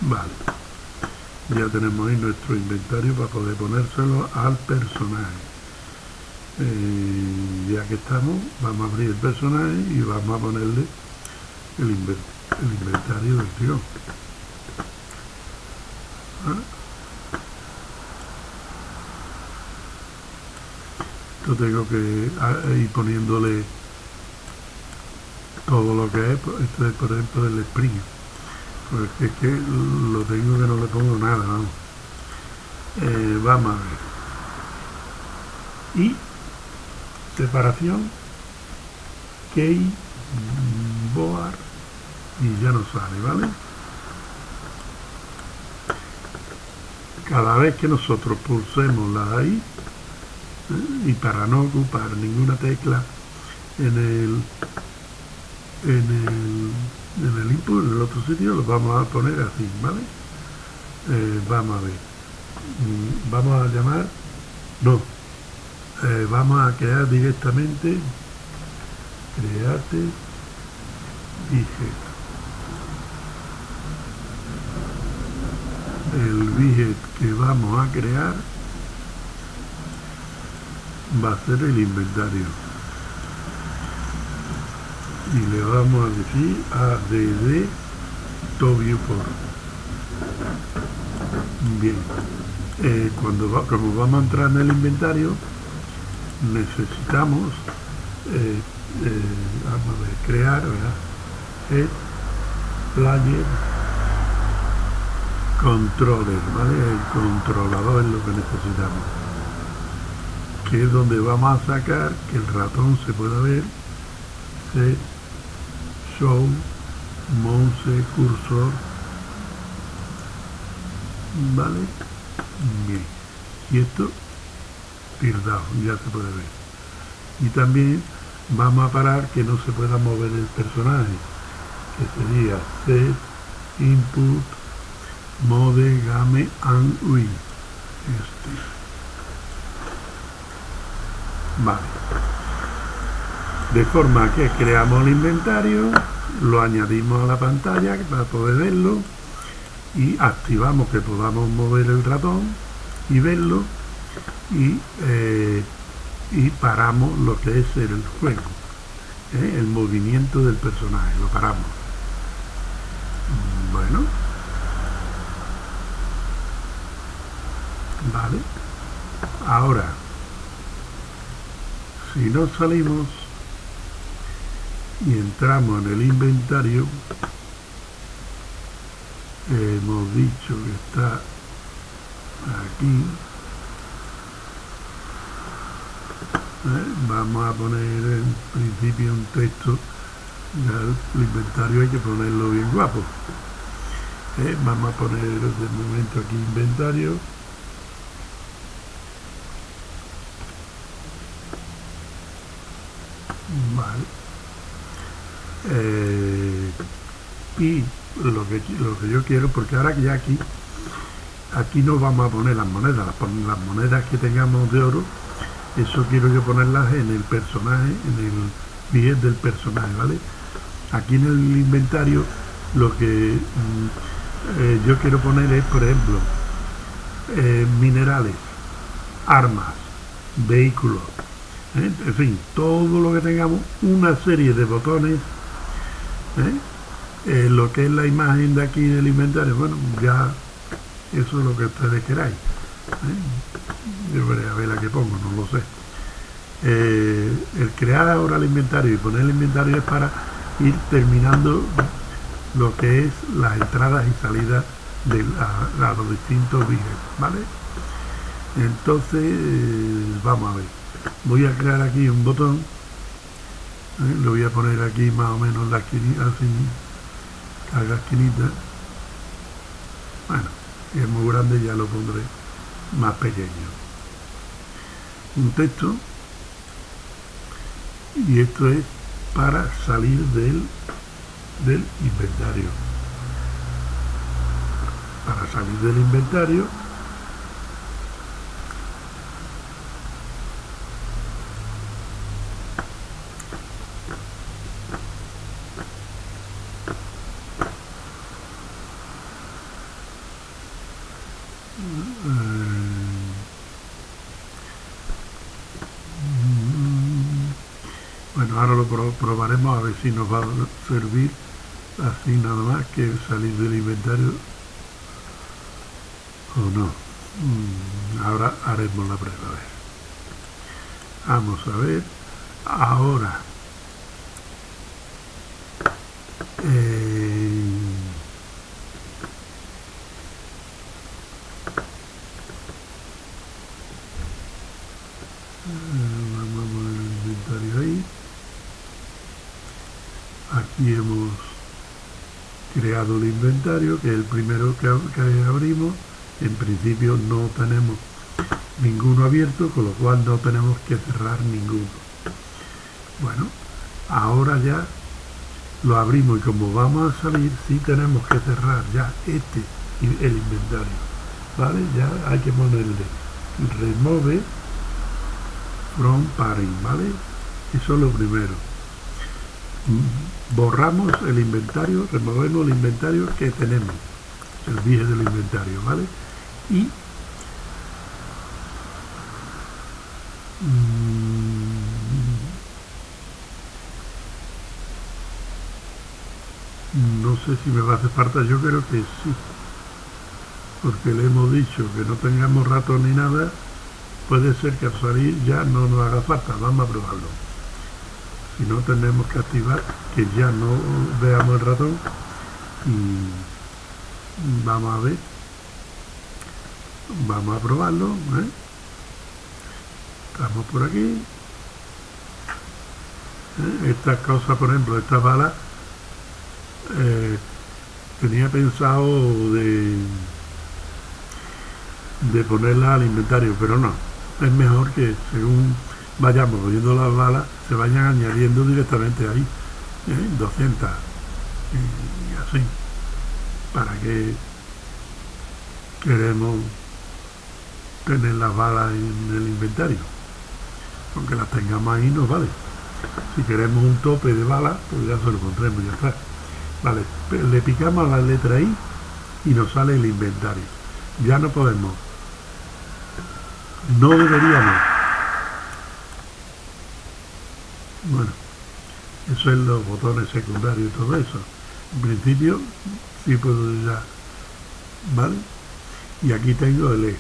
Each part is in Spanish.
Vale, ya tenemos ahí nuestro inventario para poder ponérselo al personaje. Ya que estamos, vamos a abrir el personaje y vamos a ponerle el inventario del tío. Esto tengo que ir poniéndole todo lo que es. Esto es, por ejemplo, el spring, porque es que lo tengo que no le pongo nada, vamos. Vamos a ver. Y separación, keyboard, y ya nos sale, ¿vale? Cada vez que nosotros pulsemos la I, y para no ocupar ninguna tecla en el input, en el otro sitio, lo vamos a poner así, ¿vale? Vamos a ver. Vamos a llamar, no, vamos a crear directamente, create widget. El widget que vamos a crear va a ser el inventario. Y le vamos a decir add to viewport. Bien, como vamos a entrar en el inventario, necesitamos vamos a ver, crear, ¿verdad? Player controller, ¿vale? El controlador es lo que necesitamos, que es donde vamos a sacar que el ratón se pueda ver. Set show mouse cursor, ¿vale? Bien, y esto tildado, ya se puede ver. Y también vamos a parar que no se pueda mover el personaje, que sería set input mode game and win. Vale, de forma que creamos el inventario, lo añadimos a la pantalla para poder verlo y activamos que podamos mover el ratón y verlo, y paramos lo que es el juego, el movimiento del personaje, lo paramos. Bueno, vale, ahora si nos salimos y entramos en el inventario, hemos dicho que está aquí. Vamos a poner en principio un texto. Ya el inventario hay que ponerlo bien guapo. Vamos a poner de momento aquí inventario. Vale. Y lo que yo quiero, porque ahora que ya aquí no vamos a poner las monedas, las monedas que tengamos de oro, eso quiero yo ponerlas en el personaje, en el widget del personaje, ¿vale? Aquí en el inventario lo que yo quiero poner es, por ejemplo, minerales, armas, vehículos, en fin, todo lo que tengamos, una serie de botones, lo que es la imagen de aquí del inventario. Bueno, ya eso es lo que ustedes queráis. Yo veré a ver la que pongo, no lo sé. El crear ahora el inventario y poner el inventario es para ir terminando lo que es las entradas y salidas de los distintos widgets, ¿vale? Entonces vamos a ver, voy a crear aquí un botón, lo voy a poner aquí más o menos la esquinita, así, a la esquinita. Bueno, si es muy grande ya lo pondré más pequeño. Un texto, y esto es para salir del inventario. Para salir del inventario, Bueno, ahora lo probaremos a ver si nos va a servir así nada más que salir del inventario o no. Ahora haremos la prueba. A ver. Vamos a ver. Ahora. Vamos a poner el inventario ahí. Aquí hemos creado el inventario, que es el primero que abrimos. En principio no tenemos ninguno abierto, con lo cual no tenemos que cerrar ninguno. Bueno, ahora ya lo abrimos y como vamos a salir, sí tenemos que cerrar ya el inventario, ¿vale? Ya hay que ponerle remove from paring, ¿vale? Eso es lo primero. Borramos el inventario, removemos el inventario que tenemos, el viejo del inventario, ¿vale? Y no sé si me va a hacer falta, yo creo que sí, porque le hemos dicho que no tengamos ratón ni nada. Puede ser que al salir ya no nos haga falta, vamos a probarlo. Si no, tenemos que activar que ya no veamos el ratón y vamos a ver, vamos a probarlo, ¿eh? Estamos por aquí, estas cosas, por ejemplo, estas balas, tenía pensado de ponerlas al inventario, pero no, es mejor que según vayamos poniendo las balas se vayan añadiendo directamente ahí, 200 y así. ¿Para qué queremos tener las balas en el inventario? Aunque las tengamos ahí nos vale. Si queremos un tope de balas, pues ya se lo pondremos, ya está. Vale, le picamos a la letra I y nos sale el inventario. Ya no podemos, no deberíamos. Bueno, eso es los botones secundarios y todo eso. En principio sí puedo ya, ¿vale? Y aquí tengo el eje.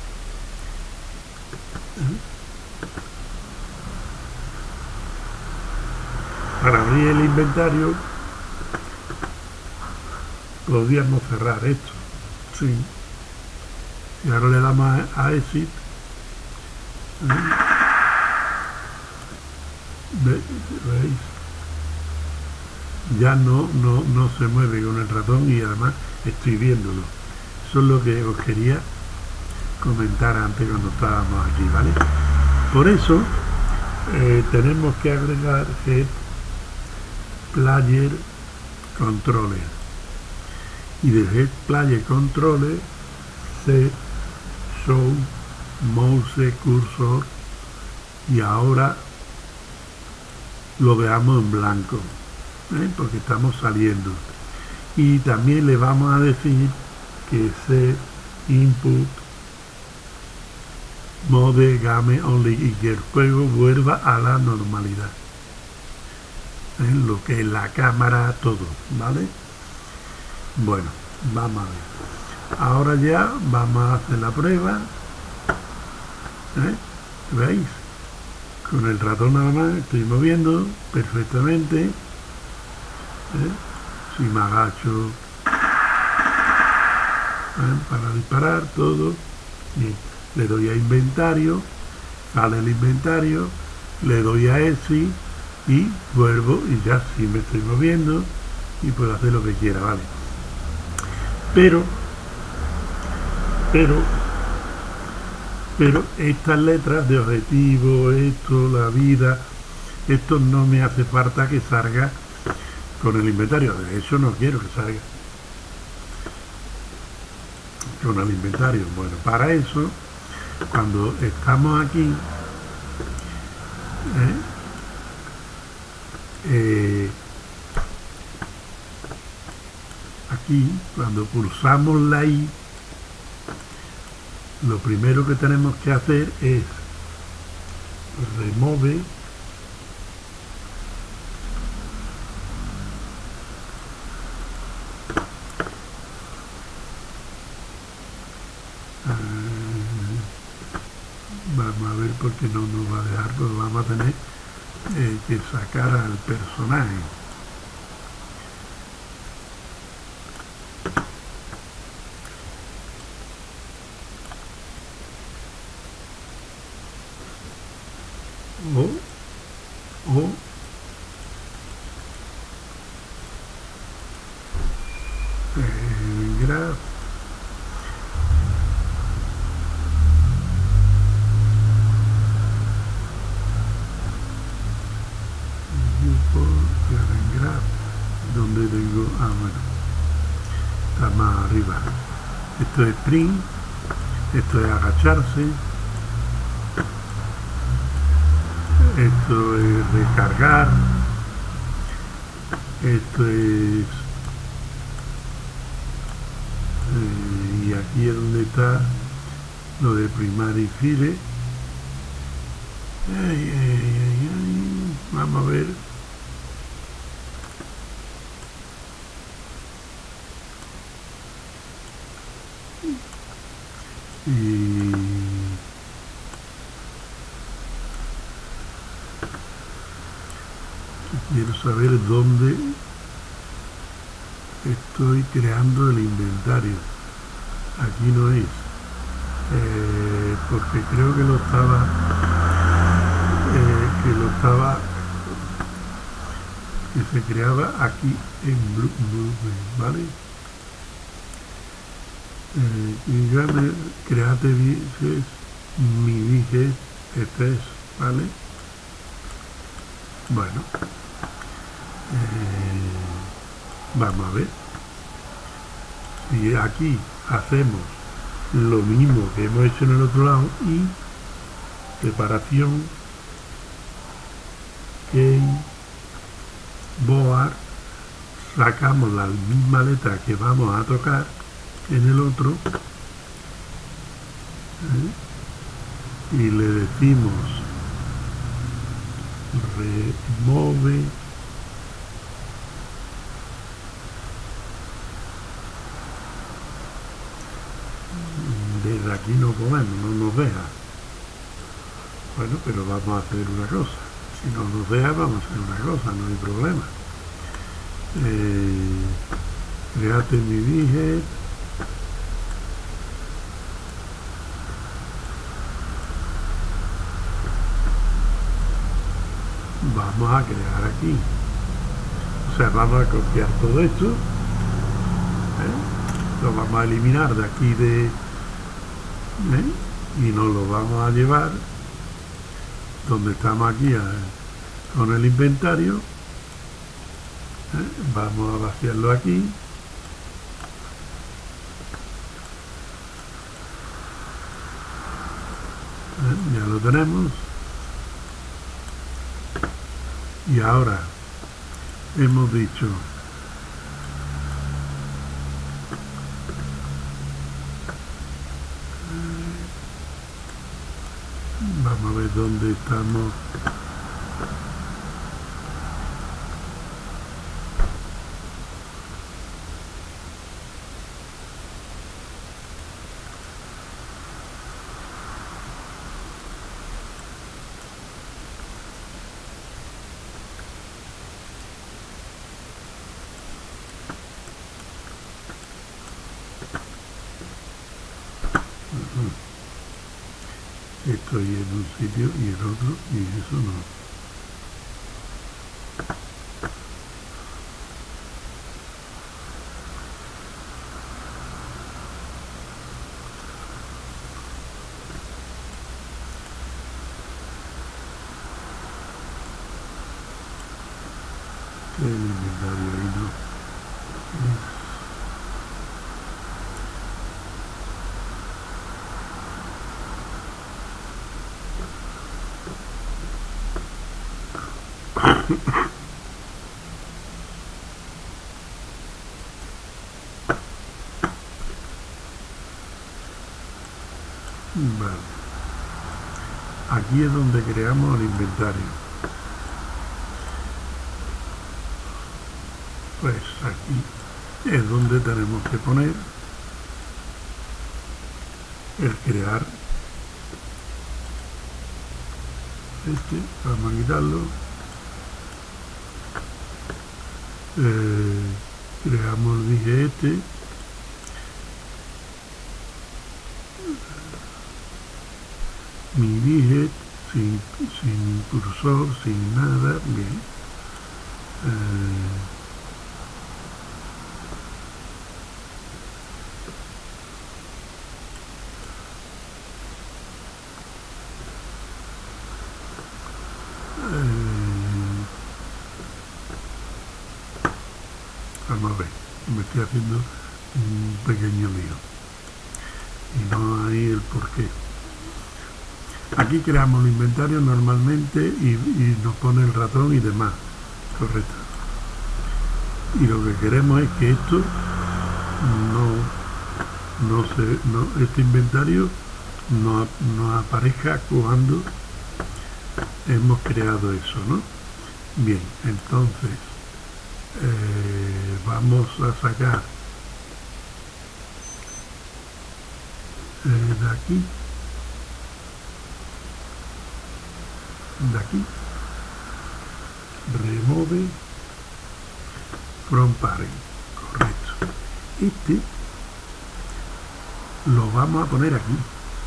Para abrir el inventario podríamos cerrar esto, sí. Y ahora le damos a exit, ¿veis? Ya no se mueve con el ratón y además estoy viéndolo. Eso es lo que os quería comentar antes cuando estábamos aquí, ¿vale? Por eso tenemos que agregar Head Player Controller, y de Head Player Controller Set Show Mouse Cursor, y ahora lo veamos en blanco, porque estamos saliendo. Y también le vamos a decir que Set Input Mode Game Only, y que el juego vuelva a la normalidad, lo que es la cámara, todo, ¿vale? Bueno, vamos a ver. Ahora ya vamos a hacer la prueba, ¿veis? Con el ratón nada más estoy moviendo perfectamente, si me agacho para disparar, todo bien. Le doy a inventario, sale el inventario, le doy a exit y vuelvo y ya sí me estoy moviendo y puedo hacer lo que quiera, ¿vale? Pero estas letras de objetivo, esto, la vida, esto no me hace falta que salga con el inventario. De hecho no quiero que salga con el inventario. Bueno, para eso, cuando estamos aquí, aquí, cuando pulsamos la I, lo primero que tenemos que hacer es remove porque no nos va a dejar, pues vamos a tener que sacar al personaje. O graph graph donde tengo bueno, está más arriba. Esto es print, esto es agacharse, esto es recargar, esto es y aquí es donde está lo de primary file. Vamos a ver. Y quiero saber dónde estoy creando el inventario. Aquí no es, porque creo que lo estaba que se creaba aquí en Blue, ¿vale? Y ya me create mi dije, este es, ¿vale? Bueno, vamos a ver si aquí hacemos lo mismo que hemos hecho en el otro lado y separación key board, sacamos la misma letra que vamos a tocar en el otro y le decimos remove desde aquí no podemos, no nos deja. Bueno, pero vamos a hacer una cosa, si no nos deja vamos a hacer una cosa, no hay problema. Create mi widget, vamos a crear aquí, o sea, vamos a copiar todo esto, lo vamos a eliminar de aquí y nos lo vamos a llevar donde estamos aquí con el inventario. Vamos a vaciarlo aquí, ya lo tenemos. Y ahora hemos dicho vamos a ver dónde estamos. Estoy en un sitio y el otro, y eso no. El inventario ahí no. Vale. Aquí es donde creamos el inventario. Pues aquí es donde tenemos que poner el crear este, vamos a quitarlo. Creamos el dije este. Mi dije sin cursor, sin nada, bien. Vamos a ver, me estoy haciendo un pequeño lío y no hay el porqué. Aquí creamos el inventario normalmente y nos pone el ratón y demás, correcto. Y lo que queremos es que esto este inventario no aparezca cuando hemos creado eso, ¿no? Bien, entonces vamos a sacar de aquí, remove from parent, correcto. Este lo vamos a poner aquí,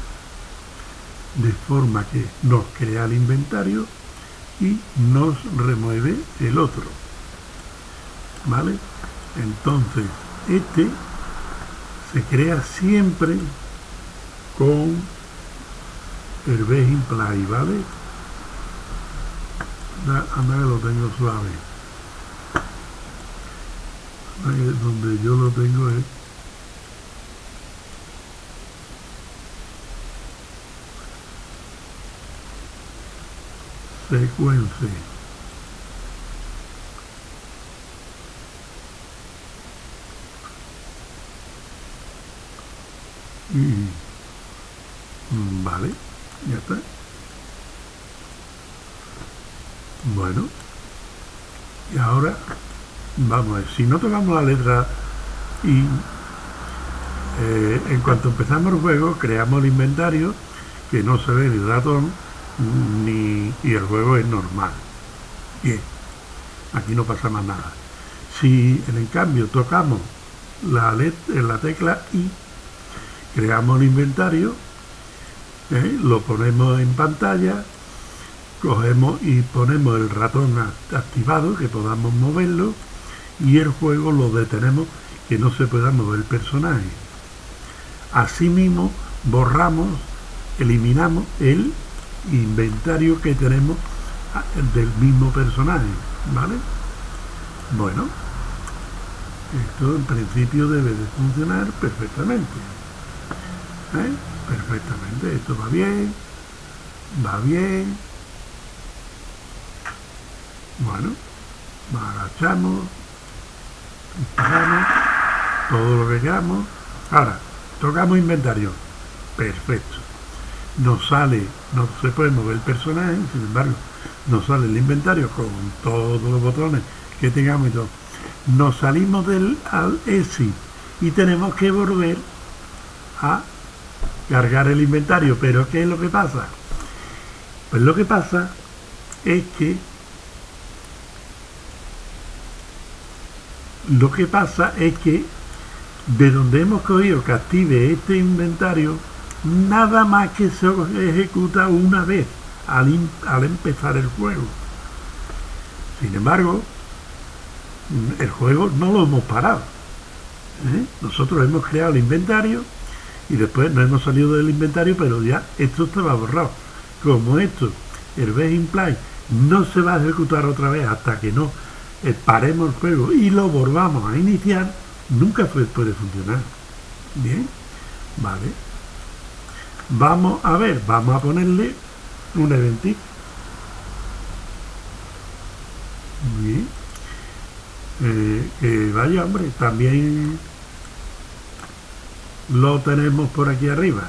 de forma que nos crea el inventario y nos remueve el otro, ¿vale? Entonces este se crea siempre con el base imply, ¿vale? Anda que lo tengo suave. Donde yo lo tengo es secuencia. Vale, ya está. Bueno, y ahora vamos a ver, si no tocamos la letra I, en cuanto empezamos el juego creamos el inventario, que no se ve ni ratón y el juego es normal. Bien, aquí no pasa más nada. Si en cambio tocamos la tecla I, creamos el inventario, lo ponemos en pantalla, cogemos y ponemos el ratón activado, que podamos moverlo, y el juego lo detenemos, que no se pueda mover el personaje. Asimismo, borramos, eliminamos el inventario que tenemos del mismo personaje, ¿vale? Bueno, esto en principio debe de funcionar perfectamente. Perfectamente, esto va bien, bueno, nos agachamos, disparamos, todo lo que queramos. Ahora, tocamos inventario, perfecto, nos sale, no se puede mover el personaje, sin embargo, nos sale el inventario con todos los botones que tengamos y todo. Nos salimos del exit y tenemos que volver a cargar el inventario. Pero ¿qué es lo que pasa? Pues lo que pasa es que de donde hemos cogido que active este inventario, nada más que se ejecuta una vez al empezar el juego. Sin embargo, el juego no lo hemos parado. Nosotros hemos creado el inventario y después nos hemos salido del inventario, pero ya esto estaba borrado. Como esto, el base imply, no se va a ejecutar otra vez hasta que no paremos el juego y lo volvamos a iniciar, nunca puede funcionar. Bien, vale. Vamos a ver, vamos a ponerle un eventico. Bien. Vaya, hombre, también lo tenemos por aquí arriba.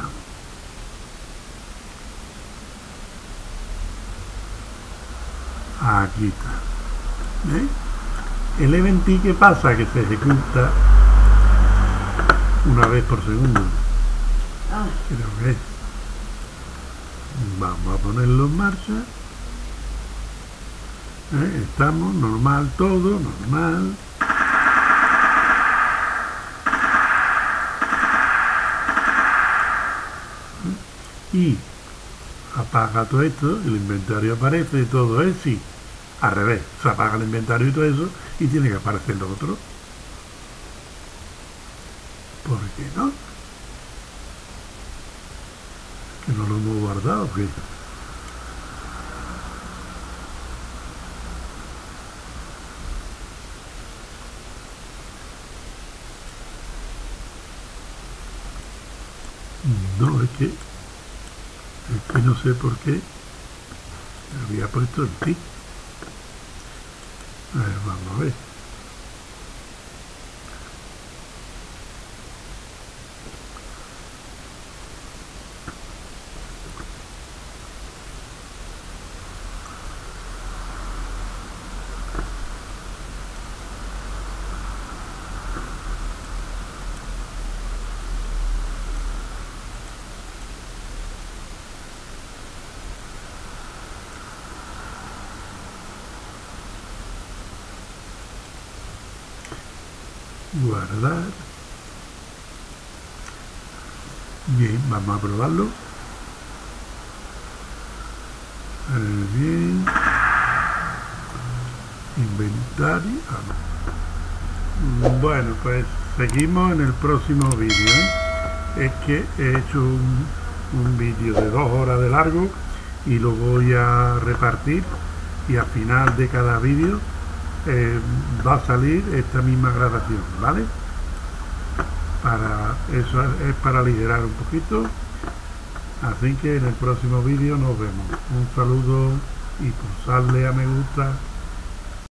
Aquí está. El eventi, ¿qué pasa? Que se ejecuta una vez por segundo. Creo que es. Vamos a ponerlo en marcha. Estamos normal, todo normal. Y apaga todo esto, el inventario aparece y todo es sí, al revés, se apaga el inventario y todo eso y tiene que aparecer lo otro. ¿Por qué no? Que no lo hemos guardado, ¿qué? No, es que no sé por qué había puesto el tic. A ver, vamos a ver. Guardar. Bien, vamos a probarlo. Bien. Inventario. Bueno, pues seguimos en el próximo vídeo. Es que he hecho un vídeo de 2 horas de largo y lo voy a repartir y al final de cada vídeo va a salir esta misma grabación, ¿vale? Para eso es para aligerar un poquito. Así que en el próximo vídeo nos vemos. Un saludo y pulsarle a me gusta.